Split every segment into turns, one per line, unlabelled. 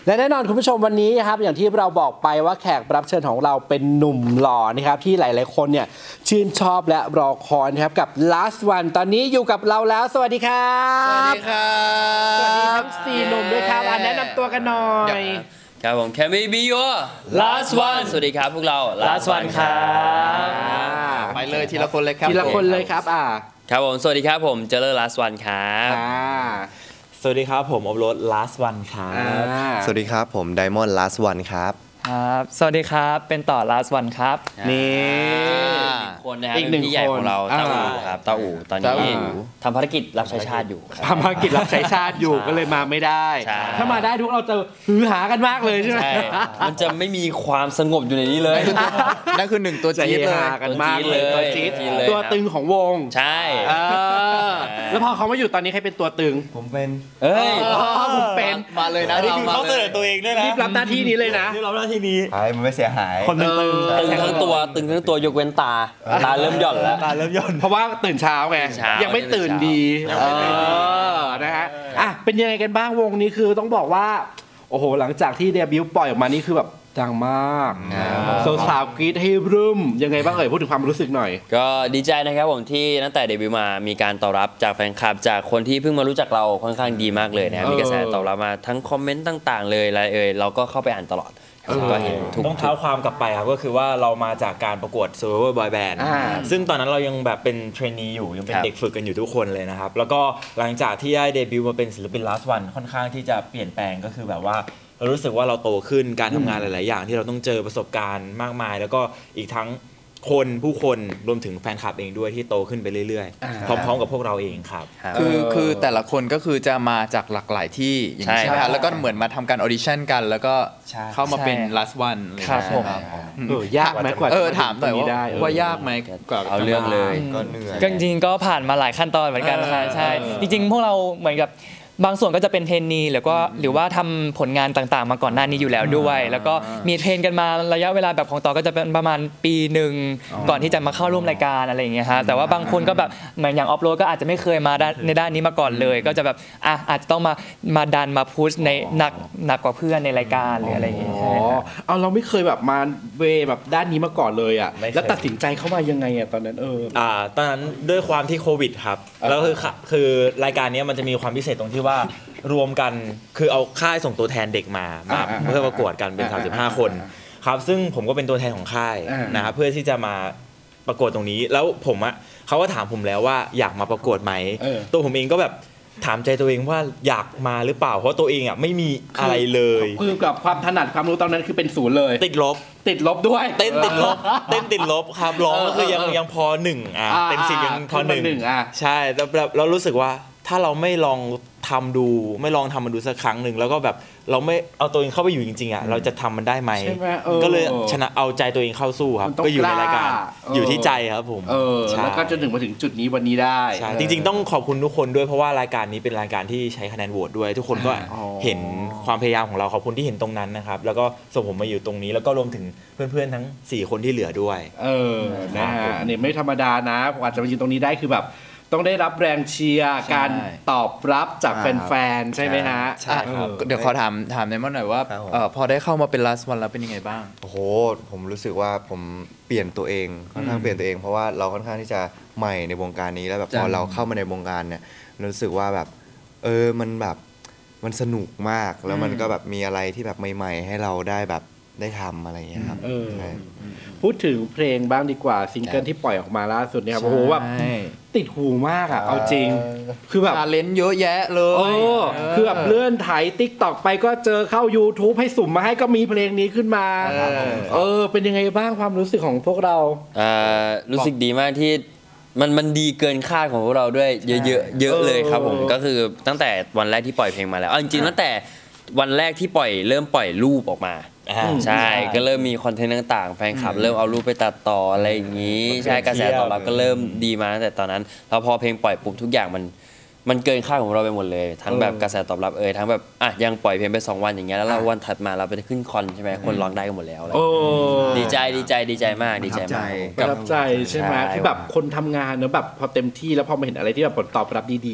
และแน่นอนคุณผู้ชมวันนี้นะครับอย่างที่เราบอกไปว่าแขกรับเชิญของเราเป็นหนุ่มหล่อนะครับที่หลายๆคนเนี่ยชื่นชอบและรอคอยนะครับกับ Last One ตอนนี้อยู่กับเราแล้วสวัสดีครับ
สวัสดีครับ
สวัสดีทั้ง4หนุ่มด้วยครับแนะนำตัวกันหน่อย
ครับผม Can we be your last one สวัสดีครับพวกเรา
last one ครับไปเลยทีละคนเลยครับ
ทีละคนเลยครับ
ครับผมสวัสดีครับผมเจเลอร์ last one ครับ
สวัสดีครับผมอบรส last one ครับ
สวัสดีครับผมไดมอนด์ last one ครับ
ครับสวัสดีครับเป็นต่อ last one ครับ
นี่
คนนะครับเป็นพี่ใหญ่ของเราเต้าอู่ครับเต้าอู่ตอนนี้ทำภารกิจรับใช้ชาติอยู่
ทำภารกิจรับใช้ชาติอยู่ก็เลยมาไม่ได้ถ้ามาได้ทุกเราจะหือหากันมากเลยใช่ไหม
มันจะไม่มีความสงบอยู่ในนี้เลย
นั่นคือ1ตัวจี๊ดเลย
กันมากเลยตัวจี๊ดตัวตึงของวง
ใช่
แล้วพอเขามาอยู่ตอนนี้ใครเป็นตัวตึง
ผมเป็น
ผมเป็น
มาเลยนะ
นี่คือเขาเสนอตัวเองด้วยนะ
รีบรับหน้าที่นี้เลยนะ
รีบรับหน้าที่นี้มันไม่เสียหาย
คนตึง
ทั้งตัวยกเว้นตาเริ่มหย่อนแล้ว
ตาเริ่มหย่อน
เพราะว่าตื่นเช้าไงยังไม่ตื่นดีนะฮะเป็นยังไงกันบ้างวงนี้คือต้องบอกว่าโอ้โหหลังจากที่เดบิวต์ปล่อยออกมานี่คือแบบดังมากสาวๆกรี๊ดให้รึมยังไงบ้างพูดถึงความรู้สึกหน่อย
ก็ดีใจนะครับผมที่ตั้งแต่เดบิวต์มามีการตอบรับจากแฟนคลับจากคนที่เพิ่งมารู้จักเราค่อนข้างดีมากเลยนะครับมีกระแสตอบรับมาทั้งคอมเมนต์ต่างๆเลยอะไรเราก็เข้าไปอ่านตลอดก็เห็น
ต้องเท้าความกลับไปครับก็คือว่าเรามาจากการประกวด Survivor Boy Band ซึ่งตอนนั้นเรายังแบบเป็นเทรนนีอยู่ยังเป็นเด็กฝึกกันอยู่ทุกคนเลยนะครับแล้วก็หลังจากที่ได้เดบิวต์มาเป็นศิลปิน Last One ค่อนข้างที่จะเปลี่ยนแปลงก็คือแบบว่าเรารู้สึกว่าเราโตขึ้นการทำงานหลายๆอย่างที่เราต้องเจอประสบการณ์มากมายแล้วก็อีกทั้งผู้คนรวมถึงแฟนคลับเองด้วยที่โตขึ้นไปเรื่อยๆพร้อมๆกับพวกเราเองครับ
คือแต่ละคนก็คือจะมาจากหลากหลายที่อย่างนี้ใช่ไหมครับแล้วก็เหมือนมาทำการออดิชั่นกันแล้วก็เข้ามาเป็น last one
ครับผม
ยากไหมกว่า
ถามหน่อยว่ายากไหมกว่า
เอาเรื่องเลย
ก็เหนื่อย
จริงๆก็ผ่านมาหลายขั้นตอนเหมือนกันใช่จริงๆพวกเราเหมือนกับบางส่วนก็จะเป็นเทรนนีหรือว่าทำผลงานต่างๆมาก่อนหน้านี้อยู่แล้วด้วยแล้วก็มีเทรนกันมาระยะเวลาแบบของต่อก็จะเป็นประมาณปีหนึ่งก่อนที่จะมาเข้าร่วมรายการอะไรอย่างเงี้ยฮะแต่ว่าบางคนก็แบบเหมือนอย่างออฟโรดก็อาจจะไม่เคยมาในด้านนี้มาก่อนเลยก็จะแบบอาจจะต้องมาดันมาพุชในหนักกว่าเพื่อนในรายการหรืออะไรอย่างเงี้ย
เอาเราไม่เคยแบบมาแบบด้านนี้มาก่อนเลยอ่ะแล้วตัดสินใจเข้ามายังไงอ่ะตอนนั้น
ตอนนั้นด้วยความที่โควิดครับแล้วคือรายการนี้มันจะมีความพิเศษตรงที่ว่ารวมกันคือเอาค่ายส่งตัวแทนเด็กมาเพื่อประกวดกันเป็น35คนครับซึ่งผมก็เป็นตัวแทนของค่ายนะครับเพื่อที่จะมาประกวดตรงนี้แล้วผมเขาก็ถามผมแล้วว่าอยากมาประกวดไหมตัวผมเองก็แบบถามใจตัวเองว่าอยากมาหรือเปล่าเพราะตัวเองไม่มีอะไรเลย
คือกับความถนัดความรู้ตอนนั้นคือเป็นศูนย์เลย
ติดลบด้วย
เต้นติ
ดลบครับร้องก็คือยังพอ1เป็นสิ่งยังพอ1ใช่แล้วรู้สึกว่าถ้าเราไม่ลองทำมันดูสักครั้งหนึ่งแล้วก็แบบเราไม่เอาตัวเองเข้าไปอยู่จริงๆเราจะทำมันได้ไหมก็เลยชนะเอาใจตัวเองเข้าสู้ครับก็อยู่ในรายการอยู่ที่ใจครับผม
แล้วก็จนถึงมาถึงจุดนี้วันนี้ได้
ใช่จริงๆต้องขอบคุณทุกคนด้วยเพราะว่ารายการนี้เป็นรายการที่ใช้คะแนนโหวตด้วยทุกคนก็เห็นความพยายามของเราขอบคุณที่เห็นตรงนั้นนะครับแล้วก็ส่งผมมาอยู่ตรงนี้แล้วก็รวมถึงเพื่อนๆทั้ง4คนที่เหลือด้วย
นะฮะอันนี้ไม่ธรรมดานะกว่าจะมายืนตรงนี้ได้คือแบบต้องได้รับแรงเชียร์การตอบรับจากแฟนๆใช่ไหมฮะ
ใช่ครับเดี๋ยวขอถามในมั่นหน่อยว่าพอได้เข้ามาเป็น last one แล้วเป็นยังไงบ้าง
โอ้โหผมรู้สึกว่าผมเปลี่ยนตัวเองค่อนข้างเปลี่ยนตัวเองเพราะว่าเราค่อนข้างที่จะใหม่ในวงการนี้แล้วแบบพอเราเข้ามาในวงการเนี่ยรู้สึกว่าแบบมันแบบมันสนุกมากแล้วมันก็แบบมีอะไรที่แบบใหม่ๆให้เราได้แบบได้ทำอะไรอย่างเงี้ยครับ
พูดถึงเพลงบ้างดีกว่าซิงเกิลที่ปล่อยออกมาล่าสุดเนี่ยโอ้โหแบบติดหูมากเอาจริงคือแบบ
เลนเยอะแยะเลย
คือแบบเลื่อนไถ TikTok ไปก็เจอเข้า YouTube ให้สุ่มมาให้ก็มีเพลงนี้ขึ้นมาเป็นยังไงบ้างความรู้สึกของพวกเรา
รู้สึกดีมากที่มันดีเกินคาดของพวกเราด้วยเยอะเลยครับผมก็คือตั้งแต่วันแรกที่ปล่อยเพลงมาแล้วจริงๆตั้งแต่วันแรกที่เริ่มปล่อยรูปออกมาใช่ก็เริ่มมีคอนเทนต์ต่างๆแฟนคลับเริ่มเอารูปไปตัดต่ออะไรอย่างนี้ใช่กระแสตอบรับก็เริ่มดีมาตั้งแต่ตอนนั้นแล้วพอเพลงปล่อยปุ๊บทุกอย่างมันเกินคาดของเราไปหมดเลยทั้งแบบกระแสตอบรับทั้งแบบยังปล่อยเพลงไป2 วันอย่างเงี้ยแล้วเราวันถัดมาเราไปขึ้นคอนใช่ไหมคนร้องได้กันหมดแล้วดีใจมาก
ประทับใจใช่ไหมที่แบบคนทำงานเนอะแบบพอเต็มที่แล้วพอมาเห็นอะไรที่แบบผลตอบรับดีๆ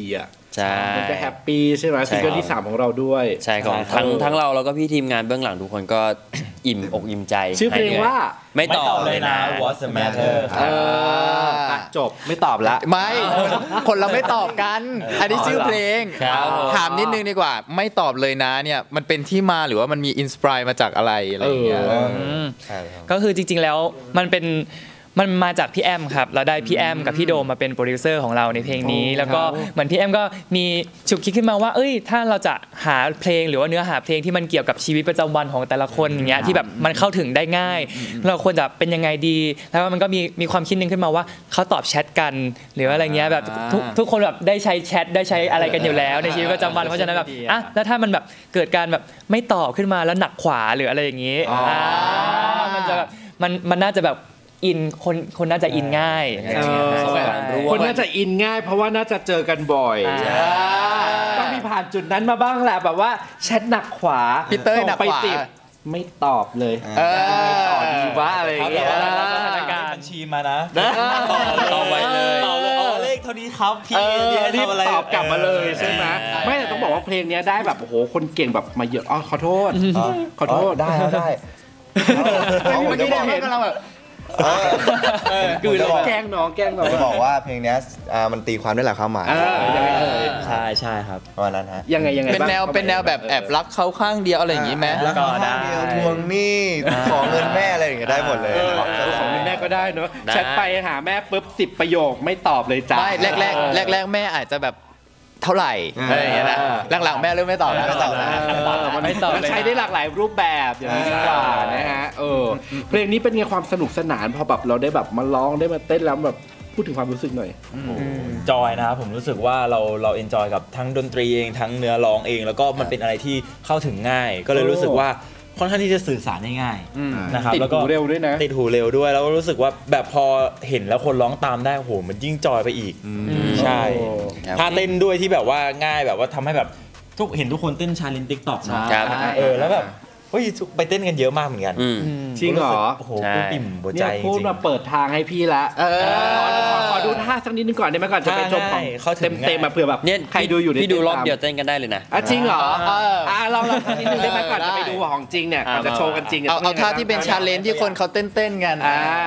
ใช่
มันจะแฮปปี้ใช่ไหมซิงเกิลที่3ของเราด้วย
ใช่ของทั้งเราแล้วก็พี่ทีมงานเบื้องหลังทุกคนก็อิ่มอกอิ่มใจ
ชื่อเพลงว่า
ไม่ตอบเลยนะ
What's the matter
จบไม่ตอบละ
ไม่คนเราไม่ตอบกัน อันนี้ชื่อเพลง
ครับ
ถามนิดนึงดีกว่า ไม่ตอบเลยนะเนี่ยมันเป็นที่มาหรือว่ามันมีอินสปายมาจากอะไรอะไรอย่างเงี้ย
ก็คือจริงๆแล้วมันมาจากพี่แอมครับเราได้พี่แอมกับพี่โดมมาเป็นโปรดิวเซอร์ของเราในเพลงนี้แล้วก็เหมือนพี่แอมก็มีฉุกคิดขึ้นมาว่าถ้าเราจะหาเพลงหรือว่าเนื้อหาเพลงที่มันเกี่ยวกับชีวิตประจำวันของแต่ละคนอย่างเงี้ยที่แบบมันเข้าถึงได้ง่ายเราควรจะเป็นยังไงดีแล้วมันก็มีความคิดนึงขึ้นมาว่าเขาตอบแชทกันหรืออะไรเงี้ยแบบทุกคนแบบได้ใช้แชทได้ใช้อะไรกันอยู่แล้วในชีวิตประจำวันเพราะฉะนั้นแบบแล้วถ้ามันแบบเกิดการแบบไม่ตอบขึ้นมาแล้วหนักขวาหรืออะไรอย่างงี้มันจะแบบมันน่าจะแบบอินคนน่าจะอินง่าย
คนน่าจะอินง่ายเพราะว่าน่าจะเจอกันบ่อยต้องมีผ่านจุดนั้นมาบ้างแหละแบบว่าแชทหนักขวา
พี่เต้ยหนักขวา
ส่งไป10ไม่ตอบเลยไม่ตอบดีว่าอะไรอย่างเงี้ย
บัญชีมานะ
ตอบไว้เลย
เอาเลขเท่านี้ครับพี่
รีบ
ทำอะไร
ตอบกลับมาเลยใช่ไหมไม่แต่ต้องบอกว่าเพลงนี้ได้แบบโอ้โหคนเก่งแบบมาเยอะขอโทษ
ได้ได้
เมื่อกี้ได้เห็นเราแบบคือแกล้งน้อง
จะบอกว่าเพลงนี้มันตีความได้หลายความหมาย
ยังไง
ใช่ครับ
ประมาณนั้นฮะ
ยังไง
เป็นแนวแบบแอบรักเขาข้างเดียวอะไรอย่างงี้ไหม
รักเขาข้างเดียวทวงหนี้ขอเงินแม่อะไรอย่างเงี้ยได้หมดเลย
ของแม่ก็ได้เนอะแชทไปหาแม่ปุ๊บ10ประโยคไม่ตอบเลยจ้า
ไม่แรกแม่อาจจะแบบเท่าไหร่อะไรอย่างเงี้ยนะหลังๆแม่เริ่มไม่ตอบแล้ว
มันใช้ได้หลากหลายรูปแบบอย่างนี้ดีกว่านะฮะเพลงนี้เป็นไงความสนุกสนานพอแบบเราได้แบบมาร้องได้มาเต้นแล้วแบบพูดถึงความรู้สึกหน่อย
จอยนะครับผมรู้สึกว่าเราเอนจอยกับทั้งดนตรีเองทั้งเนื้อร้องเองแล้วก็มันเป็นอะไรที่เข้าถึงง่ายก็เลยรู้สึกว่าค่อนข้างที่จะสื่อสารได้ง่ายนะครับแล้วก็
ติดหูเร็วด้วยนะ
ติดหูเร็วด้วยแล้วก็รู้สึกว่าแบบพอเห็นแล้วคนร้องตามได้โอ้โหมันยิ่งจอยไปอีกใช่ท่าเต้นด้วยที่แบบว่าง่ายแบบว่าทำให้แบบเห็นทุกคนเต้นชาเลนจ์ TikTok นะแล้วแบบเฮ้ยไปเต้นกันเยอะมากเหมือนกัน
จริงเหรอ
โอ้โหปิ่มหัวใจจริง
พูดมาเปิดทางให้พี่ละขอดูท่าสักนิดนึงก่อนได้ไหมก่อนจะไปชมของเต็มมาเผื่อแบบใครดูอยู่
พี่ดูรอบเดียวเต้นกันได้เลยนะ
จริงเหรอลองสักนิดนึงได้ไหมก่อนจะไปดูของจริงเนี่ยก่อนจะโชว์กันจริง
เอาท่าที่เป็นชาเลนจ์ที่คนเขาเต้นกัน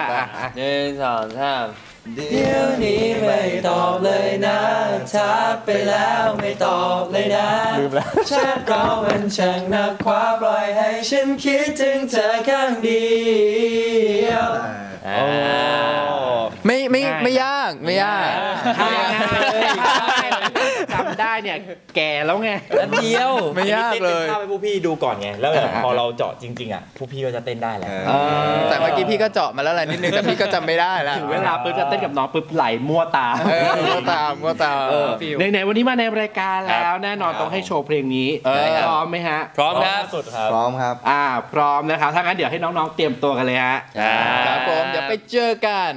1 2 3เดี๋ยวนี้ไม่ตอบเลยนะทักไปแล้วไม่ตอบเลยนะแชทเรามันช่างหนักกว่าปล่อยให้ฉันคิดถึงเธอข้างเดียว
ไม่ยาก
จำได้เนี่ยแก่แล้วไง
เดียว
ไม่ยากเลย
ถ้าไปผู้พี่ดูก่อนไงแล้วพอเราเจาะจริงๆอ่ะผู้พี่ก็จะเต้นได้แหละ
แต่เมื่อกี้พี่ก็เจาะมาแล้วแหละนิดนึงแต่พี่ก็จำไม่ได้แล้ว
ถึงเวลาปุ๊บจะเต้นกับน้องปุ๊บไหลมั่วตา
มั่วตา
ไหนวันนี้มาในรายการแล้วแน่นอนต้องให้โชว์เพลงนี้พร้อมไหมฮะ
พร้อมครับ
สุดครับ
พร้อมครับ
พร้อมนะครับถ้างั้นเดี๋ยวให้น้องๆเตรียมตัวกันเลยฮะ
ครับผมเดี๋ยวไปเจอกัน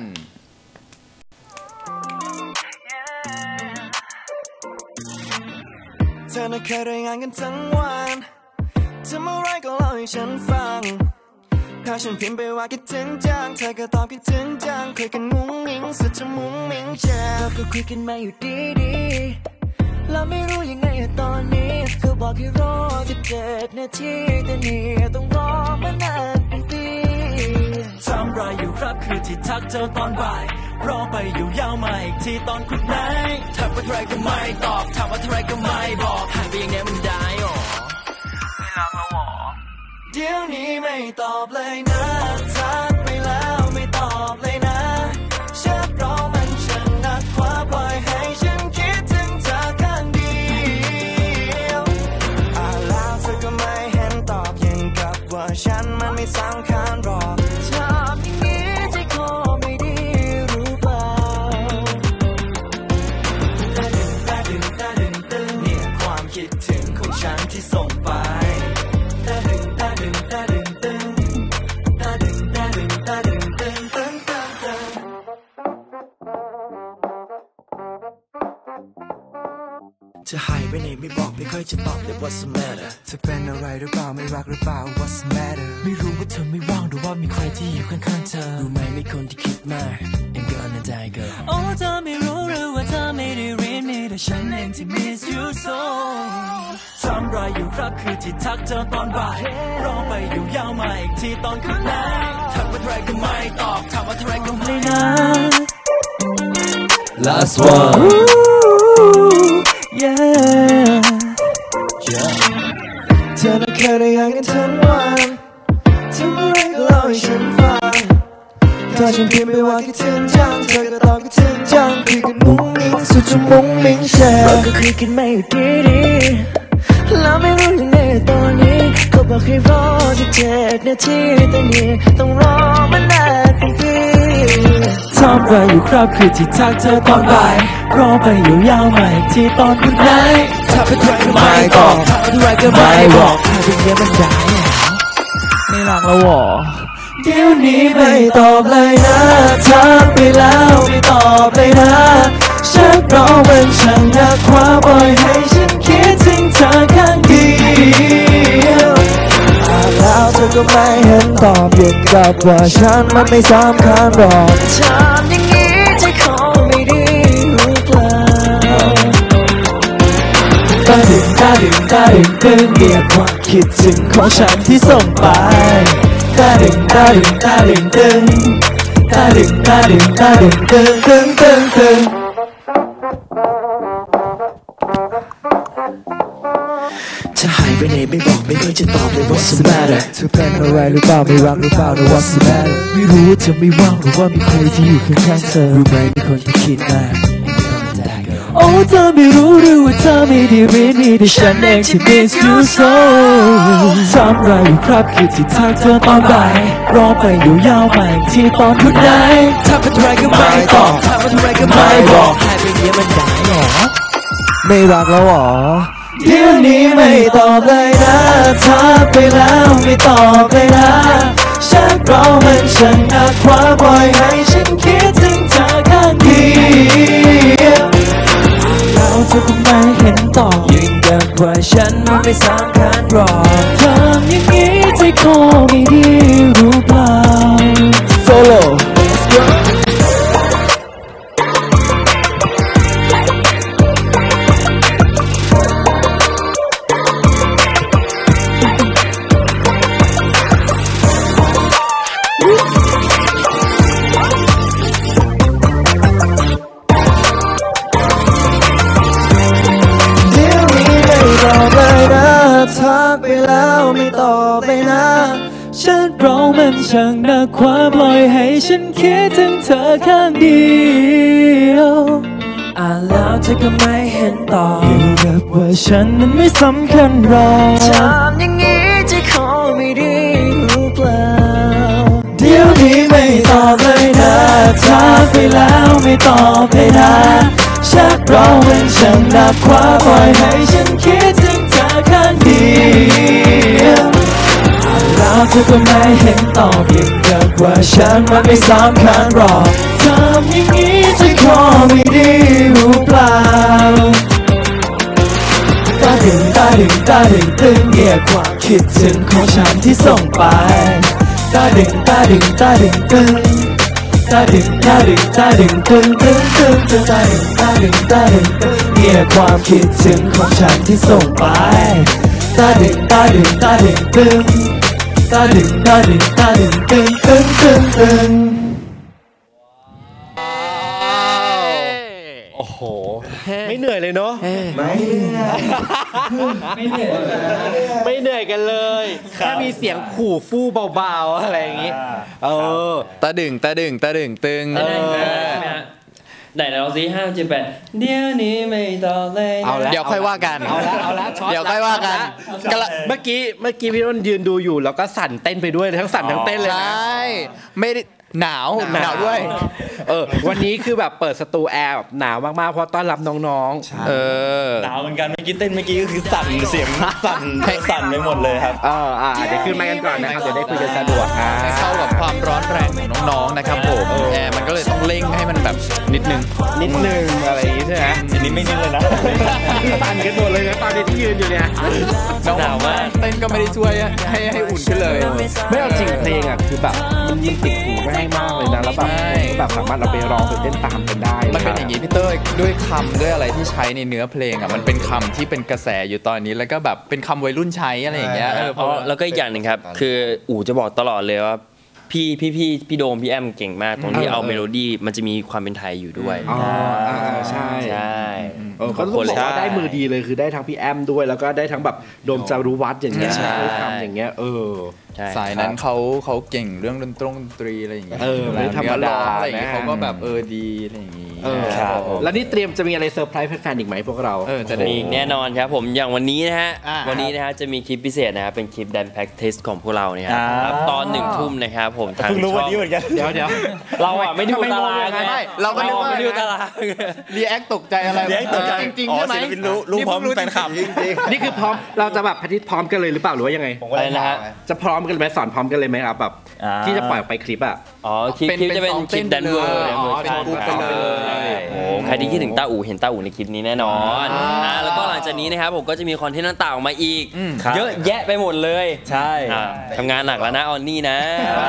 เธอน่ะเคยรายงานกันทั้งวันทำอะไรก็เล่าให้ฉันฟังถ้าฉันพิมพ์ไปว่าคิดถึงจังเธอก็ตอบคิดถึงจังคุยกันมุ้งมิ้งสุดจะมุ้งมิ้งเชียวก็คุยกันมาอยู่ดีๆแล้วไม่รู้ยังไงตอนนี้เธอบอกให้รอ17 นาทีแต่นี่ต้องรอมานานเป็นปีทำไรอยู่ครับคือที่ทักเธอตอนบ่ายรอไปอยู่ยาวมาอีกทีตอนคุณไหนถามว่าเท่าไรก็ไม่ตอบถามว่าเท่าไรก็ไม่บอกหายไปอย่างนี้มันได้หรอไม่รักแล้วหรอเดี๋ยวนี้ไม่ตอบเลยนะทักไปแล้วไม่ตอบเลยนะแชทเรามันช่างหนักกว่าปล่อยให้ฉันคิดถึงเธอข้างเดียวแล้วเธอก็ไม่เห็นตอบยังกับว่าฉันมันไม่สำคัญหรอกถามอย่างนี้ใจคอไม่ดีรู้เปล่าเนี่ยความคิดถึงของฉันที่ส่งไปจะหายไปไหนไม่บอกไม่ค่อยจะตอบเลย What's the matter เธอเป็นอะไรหรือเปล่าไม่รักหรือเปล่า What's the matter ไม่รู้ว่าเธอไม่ว่างหรือว่ามีใครที่อยู่ข้างๆเธอรู้ไหมมีคนที่คิดมาก I'm gonna die girl โอ้เธอไม่รู้หรือว่าเธอไม่ได้เรียนมีแต่ฉันเองที่ miss you so ทำไรอยู่ครับคือที่ทักเธอตอนบ่ายรอไปอยู่ยาวมาอีกทีตอนคืนแรกทักว่าเท่าไรก็ไม่ตอบถามว่าเท่าไรก็ไม่นะ Last one yeah เธอน่ะเคยได้ยังกันทั้งวันทำอะไรก็เล่าให้ฉันฟังถ้าฉันพิมพ์ไปว่าคิดถึงจังเธอก็ตอบคิดถึงจังคุยกันมุ้งมิ้งสุดจะมุ้งมิ้งแชร์เราก็คุยกันไม่หยุดดีๆแล้วไม่รู้ยังไงตอนนี้เขาบอกให้รอ17 นาทีแต่นี่ต้องรอมานานเป็นปีทำไรอยู่ครับคือที่ทักเธอตอนบ่ายรอไปอยู่ยาวมาอีกทีตอนคุณไหนถ้าเป็นไรก็ไม่ตอบถ้าเป็นไรก็ไม่บอกถ้าเป็นเงี้ยมันได้ไม่รักแล้วหรอเดี๋ยวนี้ไม่ตอบเลยนะทักไปแล้วไม่ตอบเลยนะฉันรอวันฉันนักคว้าปล่อยให้ฉันคิดถึงเธอข้างเดียวแล้วเธอก็ไม่เห็นตอบยังกับว่าฉันมันไม่สำคัญหรอกถามอย่างนี้ใจคอไม่ดีหรือเปล่าตาดึงตาดึงตาดึงตึงเรียกความคิดถึงของฉันที่ส่งไปตาดึงตาดึงตาดึงตึงตาดึงตาดึงตาดึงตึงตึงตึงตึงเธอหายไปไหนไม่บอกไม่เคยจะตอบเลย What's the matter เธอเป็นอะไรหรือเปล่าไม่รักหรือเปล่า What's the matter ไม่รู้ว่าเธอไม่ว่างหรือว่ามีใครที่อยู่ข้างๆเธอรู้ไหมมีคนที่คิดมากโอ้เธอไม่รู้หรือว่าเธอไม่ได้เรียนมีแต่ฉันเองที่ miss you so ทำไรอยู่ครับคือที่ทักเธอตอนบ่ายรอไปอยู่ยาวมาอีกทีตอนคุณไหนถ้าเป็นไรก็ไม่ตอบถ้าเป็นไรก็ไม่บอกหายไปเงี้ยมันได้หรอไม่รักแล้วหรอเดี๋ยวนี้ไม่ตอบเลยนะทักไปแล้วไม่ตอบเลยนะฉันรอมันฉันนักคว้าปล่อยให้ฉันคิดถึงเธอข้างเดียวแล้วเธอก็ไม่เห็นตอบยิ่งกับว่าฉันมันไม่สำคัญหรอกทำอย่างนี้ใจคอไม่ดีรู้เปล่า Soloทักไปแล้วไม่ตอบเลยนะฉันรอมันช่างนักความปล่อยให้ฉันคิดถึงเธอข้างเดียวแล้วเธอก็ไม่เห็นตอบอยู่แบบว่าฉันนั้นไม่สำคัญหรอกถามอย่างนี้ใจคอไม่ดีรู้เปล่าเดี๋ยวนี้ไม่ตอบเลยนะทักไปแล้วไม่ตอบเลยนะฉันรอมันช่างนักความปล่อยให้ฉันคิดถึงเธอข้างเดียวแล้วเธอก็ไม่เห็นตอบยิ่งกับว่าฉันมันไม่สำคัญหรอกทำอย่างนี้ใจคอไม่ดีรู้เปล่าตาดึงตาดึงตาดึงตึงเงียบความคิดถึงของฉันที่ส่งไปตาดึงตาดึงตาดึงตึงตาดึงตาดึงตาดึงตึงตึงตึงตึงตาดึงตาดึงตาดึงตึงเนี่ยความคิดถึงของฉันที่ส่งไปตาดึงตาดึงตาดึงตึงตาดึงตาดึงตาดึงตึงตึงตึงตึง
โอ้โหไม่เหนื่อยเลยเนาะไม่เหนื่อยกันเลยแค่มีเสียงขู่ฟู่เบาๆอะไรอย่างงี้
ตาดึงตาดึงตาดึงตึง
ไหนเราซิ5 7 8เดี๋ยวนี้ไม่ตอบเลย
เดี๋ยวค่อยว่ากัน
เอาละ
เดี๋ยวค่อยว่ากัน
เมื่อกี้พี่อ้นยืนดูอยู่แล้วก็สั่นเต้นไปด้วยทั้งสั่นทั้งเต้นเลยนะ
ใช่ไม่ได้หนาวด้วย
วันนี้คือแบบเปิดสตูแอร์แบบหนาวมากๆเพราะต้อนรับน้องๆ
หนาวเหมือนกันเมื่อกี้เต้นเมื่อกี้ก็คือสั่นเสียงสั่นไปหมดเลยครับ
เดี๋ยวขึ้นมากันก่อนนะครับเดี๋ยวได้คุยกันสะดวก
ให้เข้ากับความร้อนแรงของน้องๆนะครับผมแอร์มันก็เลยต้องเร่งให้มันแบบนิดนึง
อะไรอย่างงี้ใช่ไหม
อันนี้ไม่นิดเลยนะ
สั่นกันหมดเลยนะตอนนี้ที่ยืนอยู่เนี่ย
หนาวมากเต้นก็ไม่ได้ช่วยให้อุ่นขึ้นเลย
ไม่เอาจริงเพลงอ่ะคือแบบมันติดหูง่ายมากเลยนะแล้วแบบสามารถเราไปร้องไปเต้นตามกันได้
มันเป็นอย่างนี้พี่เต้ยด้วยคำด้วยอะไรที่ใช้ในเนื้อเพลงอ่ะมันเป็นคำที่เป็นกระแสอยู่ตอนนี้แล้วก็แบบเป็นคำวัยรุ่นใช้อะไรอย่างเงี้ย
เพราะแล้วก็อีกอย่างหนึ่งครับคืออู๋จะบอกตลอดเลยว่าพี่โดมพี่แอมเก่งมากตรงที่เอาเมโลดี้มันจะมีความเป็นไทยอยู่ด้วย
ใช่
เขา
ต้องบอกว่าได้มือดีเลยคือได้ทั้งพี่แอมด้วยแล้วก็ได้ทั้งแบบโดมจารุวัฒน์อย่างเงี้ยทำอย่างเงี้ย
สายนั้นเขาเก่งเรื่องดนตรีอะไรอย่างเงี้ย
ไม่ธรรมดา
อะไรอย่างเงี้ยเขาก็แบบดีอะไรอย่างงี้
แล้วนี่เตรียมจะมีอะไรเซอร์ไพรส์แฟนๆอีกไหมพวกเรา
จะมีแน่นอนครับผมอย่างวันนี้นะฮะจะมีคลิปพิเศษนะครับเป็นคลิป Dance Practice ของพวกเราเนี่ยครับตอน 1 ทุ่มนะครับผมทาง
ช่อง
เดี๋ยว
เราอ่ะไม่ดูตาราง
เราก็
ไม่ดูตาราง
รีแอคตกใจอะไร
จริงๆใช่ไหมรู้พร้อมแฟนคลับ
นี่คือพร้อมเราจะแบบพัฒน์พร้อมกันเลยหรือเปล่าหรือว่ายังไง
อะไรนะฮะ
จะพร้อมกันไหมสอนพร้อมกันเลยไหมครับแบบที่จะปล่อยไปคลิปอ่ะ
คลิปจะเป็นคลิปแดนเวอร์ใครที่คิดถึงต้าอู๋เห็นต้าอู๋ในคลิปนี้แน่นอนแล้วก็หลังจากนี้นะครับผมก็จะมีคอนเทนต์ต่างๆออกมาอีกเยอะแยะไปหมดเลย
ใช่
ทำงานหนักแล้วนะออนนี่นะ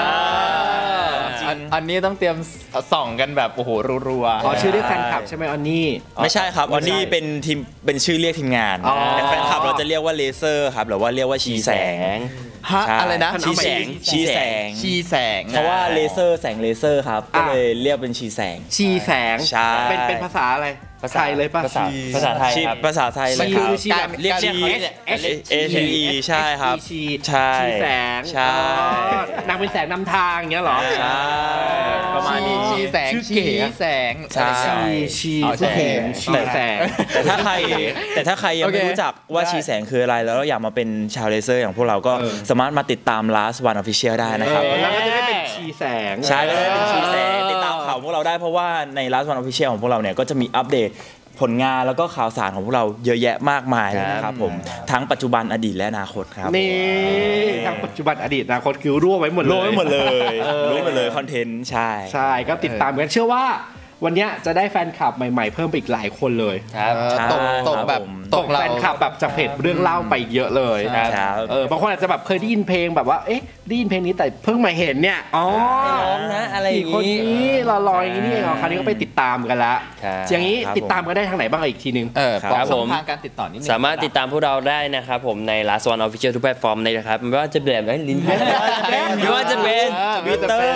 อันนี้ต้องเตรียมส่องกันแบบโอ้โหรัว
ๆชื่อเรียกแฟนคลับใช่ไหมออนนี่
ไม่ใช่ครับออนนี่เป็นทีมเป็นชื่อเรียกทีมงานแต่แฟนคลับเราจะเรียกว่าเลเซอร์ครับหรือว่าเรียกว่าชีแสง
อะไรนะ
ชีแสงเพราะว่าเลเซอร์แสงเลเซอร์ครับก็เลยเรียกเป็นชีแสง
เป็นภาษาอะไรภาษาเลยป่ะ
ภาษาไทยครับ
ภาษาไทยเลย
ครับ
เรียกHE ใช่ครับ
ใช่แสง
ใช่
นางเป็นแสงนำทางอย่างเงี้ยหรอ
ใช่
ประมาณนี้ชีแสงชีแสง
ใช่ชีแสง
แต่ถ้าใครยังไม่รู้จักว่าชีแสงคืออะไรแล้วอยากมาเป็นชาวเลเซอร์อย่างพวกเราก็สามารถมาติดตาม Last One Official ได้นะครับ
แล้วก็จะได้เป็นชีแสง
ใช่ก็ได้เป็นชีแสงติดตามข่าวพวกเราได้เพราะว่าใน Last One Official ของพวกเราเนี่ยก็จะมีอัปเดตผลงานแล้วก็ข่าวสารของพวกเราเยอะแยะมากมายนะครับผมทั้งปัจจุบันอดีตและอนาคตครับ
นี่ทั้งปัจจุบันอดีตอนาคตคือรั่วไว้หมด
เลยคอนเทนต์ใ
ช่ก็ติดตามกันเชื่อว่าวันนี้จะได้แฟนคลับใหม่ๆเพิ่มไปอีกหลายคนเลย
ตกแบบ
แฟนคลับแบบจากเพจเรื่องเล่าไปเยอะเลยบางคนอาจจะแบบเคยได้ยินเพลงแบบว่าเอ๊ะได้ยินเพลงนี้แต่เพิ่งมาเห็นเนี่ย
ร้องนะอะไรอย่าง
นี้คนนี้ลอยๆอย่างนี้เองคราวนี้ก็ไปติดตามกันละอย่างนี้ติดตามกันได้ทางไหนบ้างอีกทีนึง
ครับผม
ทางการติดต่อนิดนึง
สามารถติดตามพวกเราได้นะครับผมใน Last One Official ทุกแพลตฟอร์มเลยนะครับไม่ว่าจะแบบลิ้นไม่ว่าจะเป็น
Twitter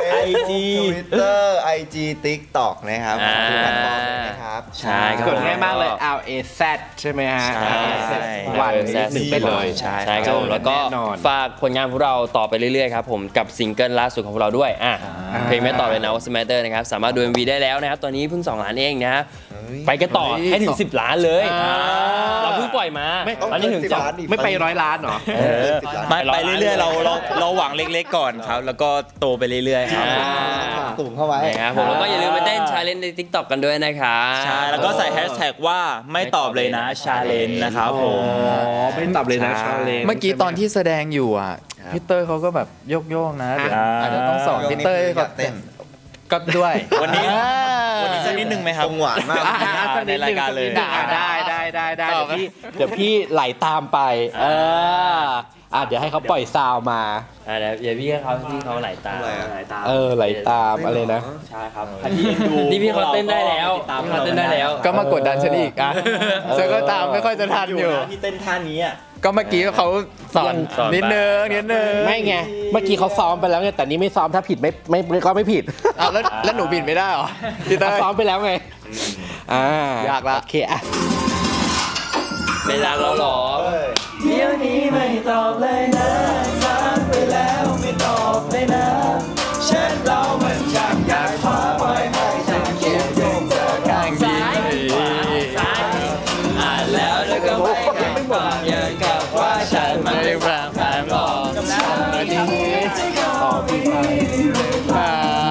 IG TikTok นะครับทุกแพลตฟอร์มนะครับ
ใช่
กดง่ายมากเลย LAZ ใช่ไหมฮะวันหนึ่งไปเลย
ใช่ครับแล้วก็ฝากผลงานพวกเราต่อไปเรื่อยๆครับผมกับซิงเกิลล่าสุดของพวกเราด้วยเพลงไม่ต่อเลยนะ What's the Matter นะครับสามารถดู MV ได้แล้วนะครับตอนนี้เพิ่ง2 ล้านเองนะไปกันต่อให้ถึง10 ล้านเลยเราเพิ่งปล่อยมาตอนนี้ถึง
ไม่ไป100 ล้านหรอ
ไปเรื่อยๆเราหวังเล็กๆก่อนครับแล้วก็โตไปเรื่อยๆครับ
ตุ่มเข้าไว้
นะครับผมแล้วก็อย่าลืมไปเต้น challenge ใน TikTok กันด้วยนะครับ
ใช่แล้วก็ใส่แฮชแท็กว่าไม่ตอบเลยนะ challenge นะครับผม
ไม่ตอบเลยนะ challenge
เมื่อกี้ตอนที่แสดงอยู่อ่ะพี่เต้ยเขาก็แบบโยกๆนะอาจจะต้องสอนพี่เต้ยเขาเต้นก็ด้วย
วันนี้สักนิดนึงไหมครับ
หวานมาก
ในรายการเลย
ได้เดี๋ยวพี่ไหลตามไปเดี๋ยวให้เขาปล่อยซาวมา
เดี๋ยวพี่เขาไหลตาม
ไหลตามอะไรนะ
ใช่ครับนี่พี่เขาเต้นได้แล้ว
ก็มากดดันฉันอีกฉันก็ตามไม่ค่อยจะทันอยู่
ที่เต้นท่านี้
ก็เมื่อกี้เขาสอนนิดนึง
ไม่ไงเมื่อกี้เขาซ้อมไปแล้วไงแต่นี้ไม่ซ้อมถ้าผิดไม่ก็ไม่ผิด
แล้วหนูบิดไม่ได้หรอ
พี่เต้ยซ้อมไปแล้วไง
ยากละ
โอเค
ไม่รักเราหรอ
เดี๋ยวนี้ไม่ตอบเลยนะทักไปแล้วไม่ตอบเลยนะแชทเรามันจังอยากขอปล่อยให้ฉันคิดถึงเธอข้างซ้าย
อ่านแล้วก็ไม่ตอบอย่างกับว่าฉันไม่รักแฟนหรอก
กับฉันที่เขาไม่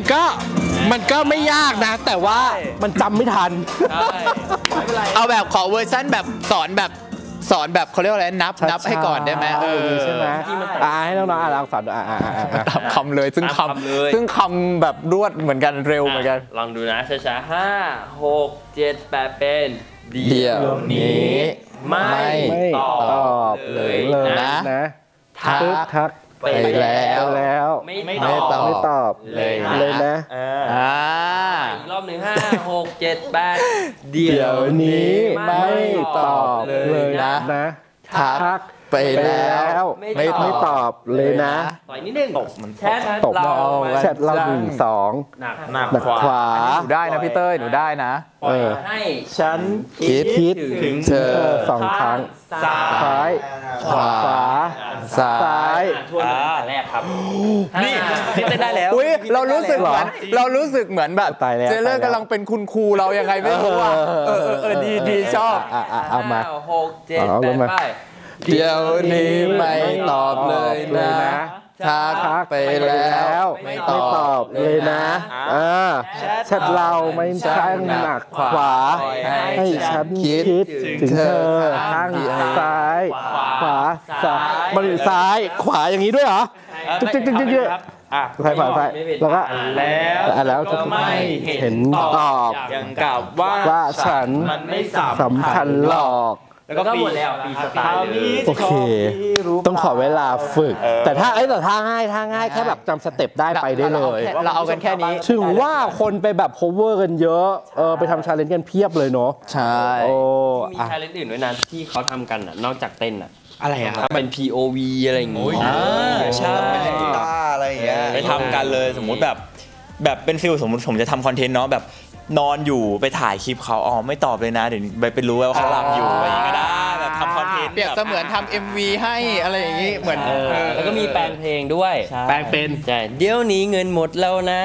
มันก็ไม่ยากนะ แต่ว่ามันจำไม่ทัน
เอาแบบขอเวอร์ชั่นแบบสอนแบบเขาเรียกว่าอะไรนับให้ก่อนได้ไหม
ใช่ไหมให้น้องๆลองสอน
คำเลยซึ่งคำแบบรวดเหมือนกันเร็วเหมือนกัน
ลองดูนะช้าๆ5 6 7 8เป็นเดี๋ยวนี้ไม่ตอบเลยนะ
ทักไปแล้วไม่ตอบเลยนะ
อีกรอบหนึ่ง5 6 7 8เดี๋ยวนี้ไม่ตอบเลยนะ
ทักไปแล้วไม่ตอบเลยนะ
ต่อยนิดนึงแชท
เรา1 2หนักขวา
หนูได้นะพี่เต้ยหนูได้นะ
ให้
ฉันคิดถึงเธอ2 ครั้งซ้ายขวาซ้าย
ทวนแต่แรกครับ
นี่พี่เต้นได้แล้ว
เรารู้สึกเหมือนแบบเจเลอร์กำลังเป็นคุณครูเรายังไงไม่รู้อ่ะดีชอบ
เอามา
6 7 8ไป
เดี๋ยวนี้ไม่ตอบเลยนะทักไปแล้วไม่ตอบเลยนะ
แชทเราไม่ช่างหนักขวาให้ฉันคิดถึงเธอข้างซ้ายขวามาถึงซ้ายขวาอย่างนี้ด้วยเหรอจึ๊กซ้ายขวาซ้ายแล้วก็แล้วไม่เห็นตอบ
อย่างกับว่า
ฉัน
มันไม่
สำคัญหรอก
แล้วก็หมดแล้วปีสไตล์
โอเคต้องขอเวลาฝึกแต่ถ้าง่ายแค่แบบจำสเต็ปได้ไปได้เลย
เราเอากันแค่นี้
ถึงว่าคนไปแบบ cover กันเยอะไปทำ challenge กันเพียบเลยเนาะ
ใช่
มี challenge อื่นด้วยนะที่เขาทำกันนอกจากเต้น
อะไรอะครับ
เป็น POV อะไรอย่างงี้
ใช่
เป็นกีตาร์อะไรอย่างเงี้ย
ไปทำกันเลยสมมุติแบบเป็นฟิลสมมติผมจะทำคอนเทนต์เนาะแบบนอนอยู่ไปถ่ายคลิปเขาไม่ตอบเลยนะเดี๋ยวไปรู้ว่าเขาหลับอยู่อะไรอย่างเงี้ยก็ได้แบบทำคอนเทนต์
เปรียบเสมือนทำ MV ให้อะไรอย่างงี้เหมือน
แล้วก็มีแปลงเพลงด้วย
แปลงเป็น
ใช่เดี๋ยวนี้เงินหมดแล้วนะ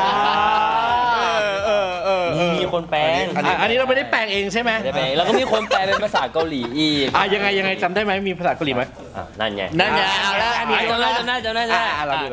มีคนแปลง
อันนี้เราไม่ได้แปลงเองใช่ไหม
แล้วก็มีคนแปลเป็นภาษาเกาหลีอีก
ยังไงจำได้ไหมมีภาษาเกาหลีไหม
นั่นไง
เอาแล้ว
จำได้
เราดู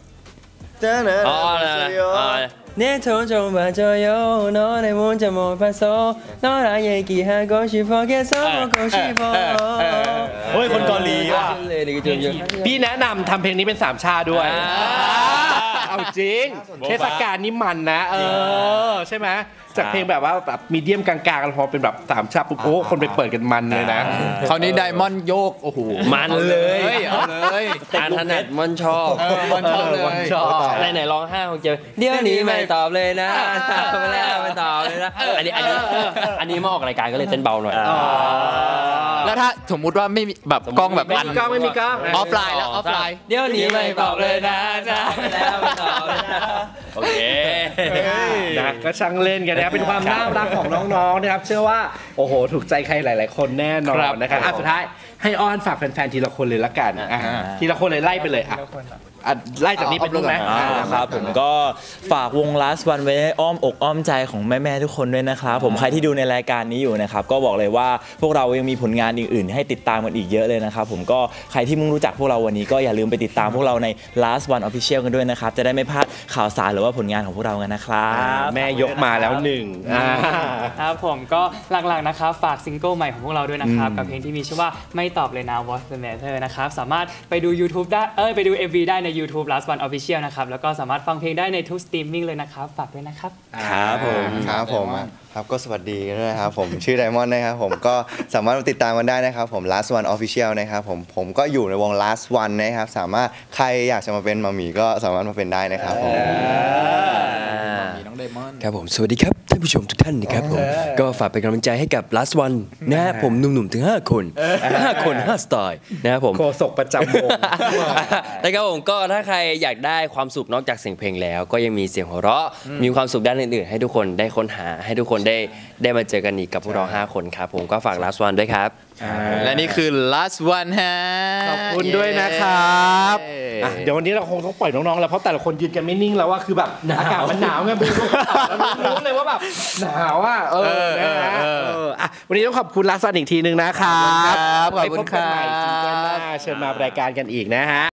내โอ้ยคนเกาหลีว่ะ
พี่แนะนำทำเพลงนี้เป็น3 ชาด้วยเอาจริงเทศกาลนี้มันนะใช่ไหมจากเพลงแบบว่าแบบมีเดียมกลางๆพอเป็นแบบ3 ชาปุ๊บคนไปเปิดกันมันเลยนะ
คราวนี้ไดมอนด์โยกโอ้โห
มันเลย
เอาเลย
การถนัดมันชอบไหนร้อง5 6 7เดี๋ยวนี้ไม่ตอบเลยนะไม่ตอบเลยนะอันนี้มาออกรายการก็เลยเต้นเบาหน่อย
แล้วถ้าสมมุติว่าไม่มีแบบกล้องแบบ
ไม่มีกล้อง
ออฟไลน์แล้วออฟไลน์
เดี๋ยวนี้ไม่ตอบเลยนะไม่ตอบเลยนะโอเค
นะก็ช่างเล่นกันนะครับเป็นความน่ารักของน้องๆนะครับเชื่อว่าโอ้โหถูกใจใครหลายๆคนแน่นอนนะครับสุดท้ายให้อ้อนฝากแฟนๆทีละคนเลยละกันทีละคนเลยไล่ไปเลยไล่จากนี้เป็นรูปไหม
ครับผมก็ฝากวง Last One ไว้ให้อ้อมอกอ้อมใจของแม่ๆทุกคนด้วยนะครับผมใครที่ดูในรายการนี้อยู่นะครับก็บอกเลยว่าพวกเรายังมีผลงานอื่นๆให้ติดตามกันอีกเยอะเลยนะครับผมก็ใครที่มึงรู้จักพวกเราวันนี้ก็อย่าลืมไปติดตามพวกเราใน Last One Official กันด้วยนะครับจะได้ไม่พลาดข่าวสารหรือว่าผลงานของพวกเรากันนะครับ
แม่ยกมาแล้ว
ครับผมก็หลักๆนะครับฝากซิงเกิลใหม่ของพวกเราด้วยนะครับกับเพลงที่มีชื่อว่าไม่ตอบเลยนะ What's the Matter นะครับสามารถไปดู YouTube ได้ไปดู MV ได้ใน YouTube Last One Official นะครับแล้วก็สามารถฟังเพลงได้ในทุกสตรีมมิ่งเลยนะครับฝากด้วยนะครับ
ครับผม
ครับก็สวัสดีด้วยครับผมชื่อไดมอนด์นะครับผมก็สามารถติดตามกันได้นะครับผม Last One Official นะครับผมก็อยู่ในวง Last One นะครับสามารถใครอยากจะมาเป็นมัมมี่ก็สามารถมาเป็นได้นะครับผม
ครับผมสวัสดีครับท่านผู้ชมทุกท่านนะครับผมก็ฝากเป็นกำลังใจให้กับ Last One นะฮะผมหนุ่มๆถึง5 คน5 สไตล์นะครับผม
โฆษกประจำวง
นะครับผมก็ถ้าใครอยากได้ความสุขนอกจากเสียงเพลงแล้วก็ยังมีเสียงหัวเราะมีความสุขด้านอื่นๆให้ทุกคนได้ค้นหาให้ทุกคนได้มาเจอกันอีกกับพวกเรา5 คนครับผมก็ฝาก Last One ด้วยครับ
และนี่คือ Last One ฮะ
ขอบคุณด้วยนะครับเดี๋ยววันนี้เราคงต้องปล่อยน้องๆแล้วเพราะแต่ละคนยืนกันไม่นิ่งแล้วว่าคือแบบอากาศมันหนาวไงรู้เลยว่าแบบหนาววันนี้ต้องขอบคุณLast Oneอีกทีนึงนะครับ
ขอบคุณครับ
เชิญมารายการกันอีกนะฮะ